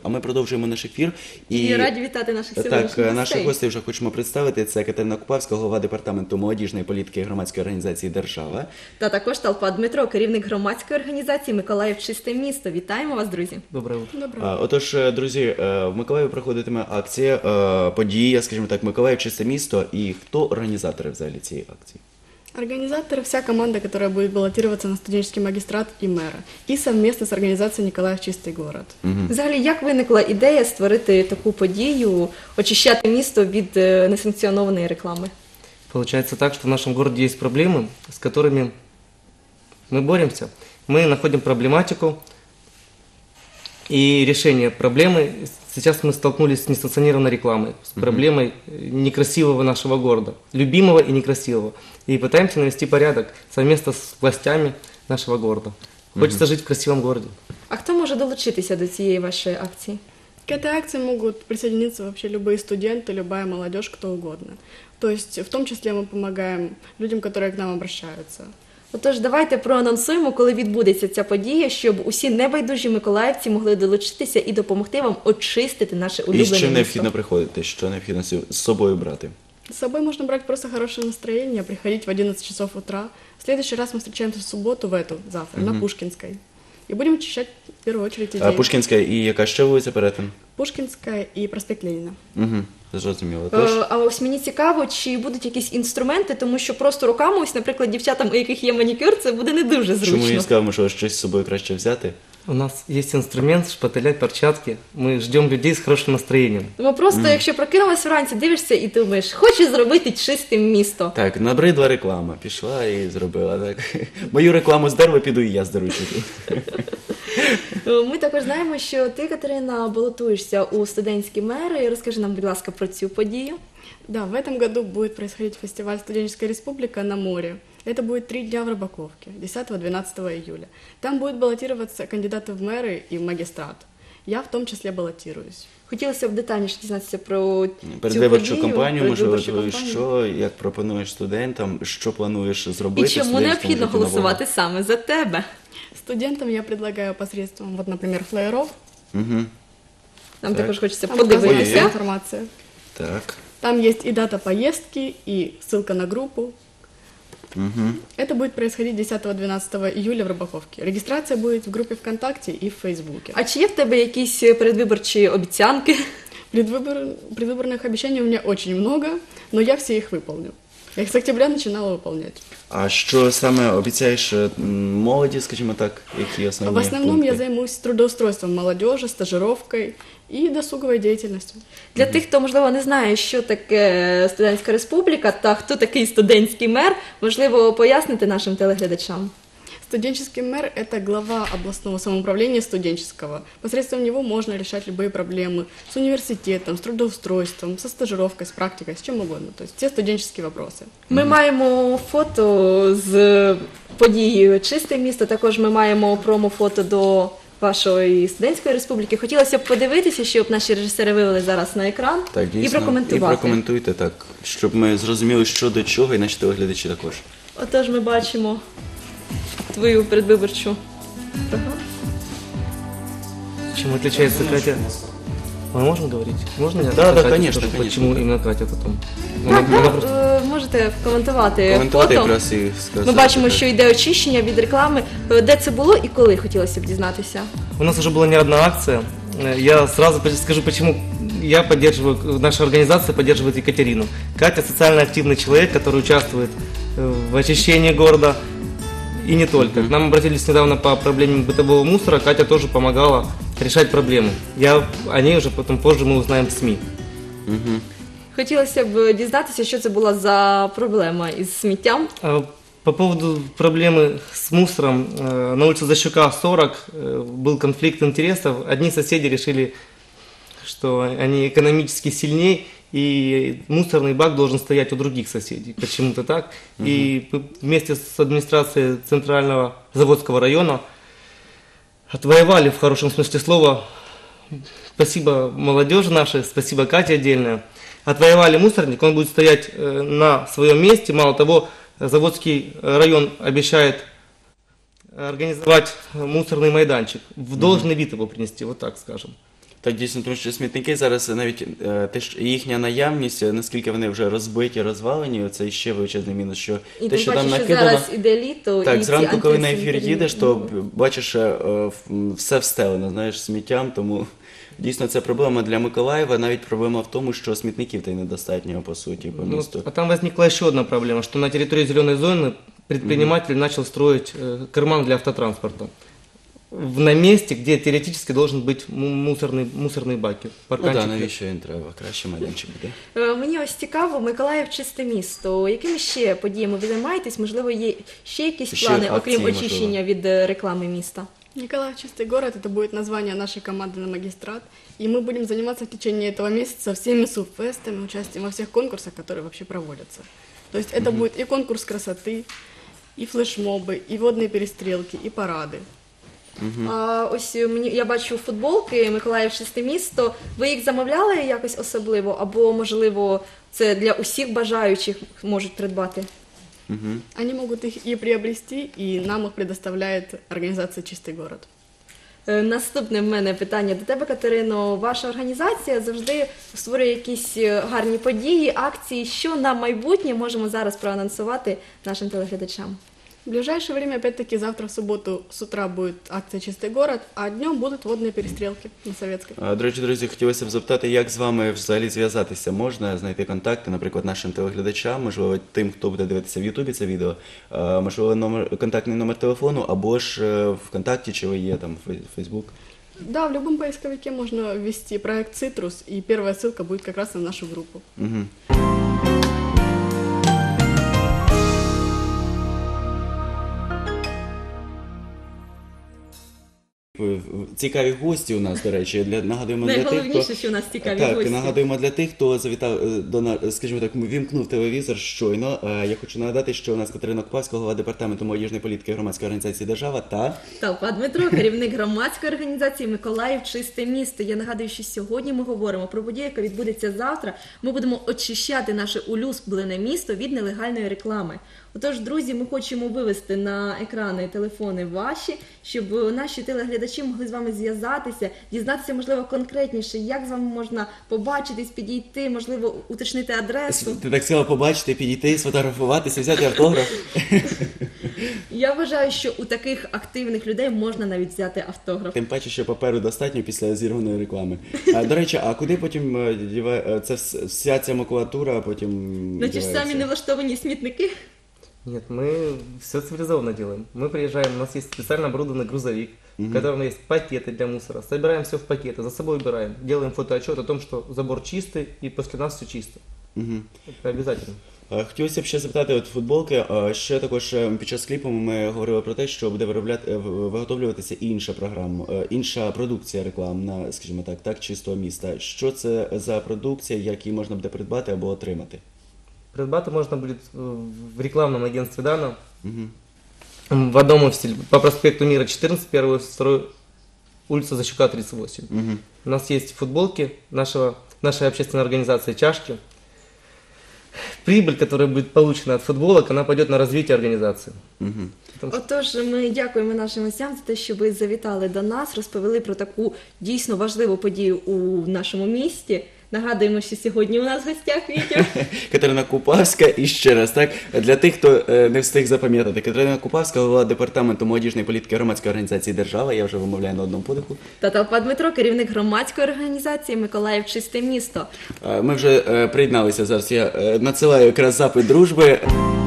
А ми продовжуємо наш ефір. І раді вітати наших сьогоднішніх гостей. Так, наших гостей вже хочемо представити. Це Катерина Купавська, голова департаменту молодіжної політики громадської організації «Держава». Та також Талпа Дмитро, керівник громадської організації «Миколаїв. Чисте місто». Вітаємо вас, друзі. Доброго утра. Отож, друзі, в Миколаєві проходитиме акція, подія, скажімо так, «Миколаїв. Чисте місто». І хто організатори взагалі цієї акції? Организаторы – вся команда, которая будет баллотироваться на студенческий магистрат и мэра. И совместно с организацией «Николаев. Чистый город». Взагалі, як виникла ідея створити таку подію, очищати місто від несанкціонованої реклами? Получается так, что в нашем городе есть проблемы, с которыми мы боремся. Мы находим проблематику и решение проблемы. Сейчас мы столкнулись с несанкционированной рекламой, с проблемой некрасивого нашего города, любимого и некрасивого. И пытаемся навести порядок совместно с властями нашего города. Хочется жить в красивом городе. А хто може долучитися до цієї вашої акції? К этой акции могут присоединиться вообще любые студенты, любая молодежь, кто угодно. То есть в том числе мы помогаем людям, которые к нам обращаются. Отож, давайте проанонсуємо, коли відбудеться ця подія, щоб усі небайдужі миколаївці могли долучитися і допомогти вам очистити наше улюблене І з місто. чим необхідно приходити, що необхідно з собою брати? С собой можно брать просто хорошее настроение, приходить в 11 часов утра. В следующий раз мы встречаемся в субботу, завтра, на Пушкинской. И будем очищать в первую очередь идеи. Пушкінська і яка ще вулиця перед тим? Пушкинская и проспект Ленина. Зрозуміло. Тож, А ось мені цікаво, чи будуть якісь інструменти, тому що просто руками, ось, наприклад, дівчатам, у яких є манікюр, це буде не дуже зручно. чому я сказав, що щось з собою краще взяти? У нас есть инструмент, шпателя, перчатки. Мы ждем людей с хорошим настроением. Тому просто, якщо прокинулась вранці, дивишся і думаєш, хочу зробити чистим місто. Так, набридла реклама, пішла і зробила так. Мою рекламу здерли, піду і я здеру чуть. Ми також знаємо, що ти, Катерина, балотуєшся у студентські мери. Розкажи нам, будь ласка, про цю подію. Да, в этом году будет происходить фестиваль «Студенческая республика» на море. Это будет 3 дня в Рыбаковке, 10-12 июля. Там будут баллотироваться кандидаты в мэры и в магистрат. Я в том числе баллотируюсь. Хотілося б детальніше дізнатися про Передвиборчу цю подію. кампанію, можливо, передвиборчу кампанію. що, як пропонуєш студентам, що плануєш зробити? І чому студентському необхідно житті нового? голосувати саме за тебе? Студентам я предлагаю посредством, вот, например, флаеров. Нам Так. також хочеться Там подивитися. указана вся информация. Так. Там есть и дата поездки, и ссылка на группу. Это будет происходить 10-12 июля в Рыбаковке. Регистрация будет в группе ВКонтакте и в Фейсбуке. А чи є в тебе якісь передвиборчі обіцянки? Предвыборных обещаний у меня очень много, но я все их выполню. Я их с октября начинала выполнять. А що саме обіцяєш молоді, скажімо так, які основні В основном пункти? я займусь трудоустройством молодежи, стажировкой и досуговой деятельностью. Для тих, хто, можливо, не знає, що таке студентська республіка та хто такий студентський мер, можливо, пояснити нашим телеглядачам. Студенческий мэр – это глава областного самоуправления студенческого. Посредством него можно решать любые проблемы с университетом, с трудоустройством, со стажировкой, с практикой, с чем угодно. То есть все студенческие вопросы. Ми маємо фото з події «Чисте місто», також ми маємо промо-фото до вашої студентської республіки. Хотілося б подивитися, щоб наші режисери вивели зараз на екран Так, і дійсно. прокоментувати. І прокоментуйте так, щоб ми зрозуміли, що до чого, і наші телеглядачі також. Отож, ми бачимо твою передвиборчу програму. Чем отличается Катя? Мы можем говорить? Можно я? Да, Катя конечно, скажу, конечно. Почему именно Катя потом? Так, Она просто- можете коментувати Коментувати фото. якраз і сказати. Ми бачимо, так. що йде очищення від реклами. Де це було і коли, хотілося б дізнатися? У нас уже была не одна акция. Я сразу скажу, почему я поддерживаю, наша организация поддерживает Екатерину. Катя социально активный человек, который участвует в очищении города и не только. К нам обратились недавно по проблеме бытового мусора. Катя тоже помогала решать проблемы. О ней уже потом позже мы узнаем в СМИ. Хотілося б дізнатися, що це була за проблема із сміттям. По поводу проблемы с мусором, на улице Защука 40 был конфликт интересов. Одни соседи решили, что они экономически сильнее, и мусорный бак должен стоять у других соседей. Почему-то так. И вместе с администрацией Центрального Заводского района отвоевали, в хорошем смысле слова, спасибо молодежи нашей, спасибо Кате отдельное, отвоевали мусорник, он будет стоять на своем месте. Мало того, Заводский район обещает организовать мусорный майданчик, в должный вид его принести, вот так скажем. Так, дійсно, тому що смітники зараз навіть їхня наявність, наскільки вони вже розбиті, розвалені, це ще величезний мінус, що І те, тим що паче, там що накидано. зараз іде літо, Так, і зранку, ці коли на ефір антисанітарні їдеш, то норми. бачиш все встелено, знаєш, сміттям, тому дійсно це проблема для Миколаєва, навіть проблема в тому, що смітників та й недостатньо, по суті, по Ну, місту. а там возникла еще одна проблема, что на территории зеленой зоны предприниматель начал строить карман для автотранспорта. На месте, где теоретически должен быть мусорные баки. Ну Парканчик. так, навіщо він треба? Краще майданчик буде. Мені ось цікаво, Миколаїв чисте місто. Якими ще подіями ви займаєтесь? Можливо, є ще якісь Ще плани, акції, окрім можливо. очищення від реклами міста? Николаев Чистый город – это будет название нашей команды на магистрат, и мы будем заниматься в течение этого месяца всеми субфестами, участием во всех конкурсах, которые вообще проводятся. То есть это будет и конкурс красоты, и флешмобы, и водные перестрелки, и парады. А ось я бачу футболки Миколаїв чисте місто. Ви їх замовляли якось особливо? Або, можливо, це для усіх бажаючих можуть придбати? Они могут их и приобрести, и нам их предоставляет организация «Чистый город». Наступне в мене питання до тебе, Катерино. Ваша організація завжди створює якісь гарні події, акції. Що на майбутнє можемо зараз проанонсувати нашим телеглядачам? В ближайшее время, опять-таки, завтра в субботу с утра будет акция «Чистый город», а днем будут водные перестрелки на Советской. До речі, друзі, хотілося б запитати, як з вами взагалі зв'язатися? Можна знайти контакти, наприклад, нашим телеглядачам, можливо, тим, хто буде дивитися в Ютубі це відео, можливо, контактний номер телефону, або ж ВКонтакті, чи ви є там Фейсбук? Да, в любом поисковике можно ввести проект «Цитрус», и первая ссылка будет как раз на нашу группу. Угу. Цікаві гості у нас, до речі, нагадуємо для тих, Найголовніше, хто... що у нас цікаві Так, гості. нагадуємо для тих, хто завітав до нас, скажімо так, вімкнув телевізор щойно. Я хочу нагадати, що у нас Катерина Купавська, голова департаменту молодіжної політики громадської організації «Держава» та... Талпа Дмитро, керівник громадської організації «Миколаїв чисте місто». Я нагадую, що сьогодні ми говоримо про подію, яка відбудеться завтра. Ми будемо очищати наше улюблене місто від нелегальної реклами. Отож, друзі, ми хочемо вивести на екрани телефони ваші, щоб наші телеглядачі могли з вами зв'язатися, дізнатися, можливо, конкретніше, як з вами можна побачитись, підійти, можливо, уточнити адресу. Ти так сказала побачити, підійти, сфотографуватися, взяти автограф. Я вважаю, що у таких активних людей можна навіть взяти автограф. Тим паче, що паперу достатньо після зірваної реклами. До речі, а куди потім це вся ця макулатура потім На ті ж самі дівається? невлаштовані смітники. Нет, мы все цивилизованно делаем. Мы приезжаем, у нас есть специально оборудованный грузовик, в котором есть пакеты для мусора. Собираем все в пакеты, за собой убираем. Делаем фотоотчет о том, что забор чистый и после нас все чисто. Мгм. Это обязательно. Хотілося б ще запитати, от футболки, ще також під час кліпу ми говорили про те, що буде виготовлюватися інша програма, інша продукція рекламна, скажімо так, чистого міста. Що це за продукція, як її можна буде придбати або отримати? Придбати можно будет в рекламном агентстве «Дана», Угу. в одном офисе по проспекту Мира 14, первый, второй, улица Защука 38. Угу. У нас есть футболки нашей общественной организации «Чашки». Прибыль, которая будет получена от футболок, она пойдет на развитие организации. Угу. Отож, ми дякуємо нашим гостям за те, що ви завітали до нас, розповіли про таку дійсно важливу подію у нашому місті. Нагадуємо, що сьогодні у нас в гостях Вітя. Катерина Купавська, і ще раз, так, для тих, хто не встиг запам'ятати, Катерина Купавська, голова департаменту молодіжної політики громадської організації «Держава», я вже вимовляю на одному подиху. Та Талпа Дмитро, керівник громадської організації «Миколаїв чисте місто». Ми вже приєдналися зараз, я надсилаю якраз запит дружби.